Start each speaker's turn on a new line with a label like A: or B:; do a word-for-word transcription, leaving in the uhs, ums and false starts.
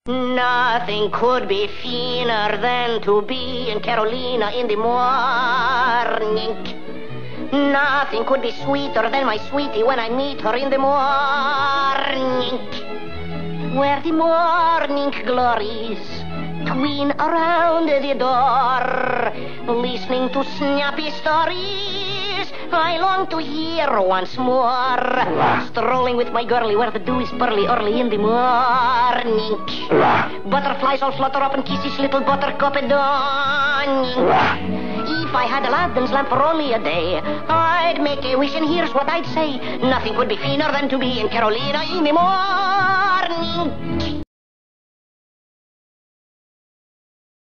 A: Nothing could be finer than to be in Carolina in the morning. Nothing could be sweeter than my sweetie when I meet her in the morning. Where the morning glories tween around the door, listening to snappy stories I long to hear once more. Strolling with my girlie where the dew is pearly early in the morning. Butterflies all flutter up and kiss his little buttercup at dawning. If I had Aladdin's lamp for only a day, I'd make a wish and here's what I'd say. Nothing could be finer than to be in Carolina in the morning.